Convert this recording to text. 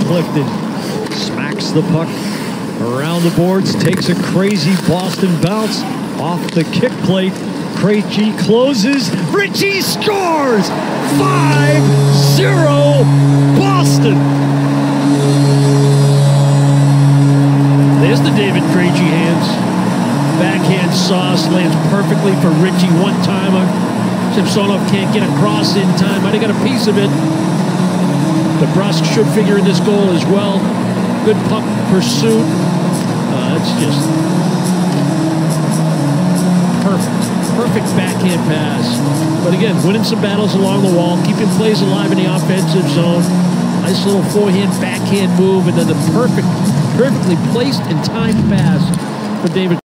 Clifton smacks the puck around the boards, takes a crazy Boston bounce off the kick plate. Krejci closes. Ritchie scores! 5-0 Boston. There's the David Krejci hands. Backhand sauce lands perfectly for Ritchie. One-timer. Samsonov can't get across in time. Might have got a piece of it. DeBrusk should figure in this goal as well. Good puck pursuit. It's just perfect backhand pass. But again, winning some battles along the wall, keeping plays alive in the offensive zone. Nice little forehand, backhand move, and then the perfectly placed and timed pass for David.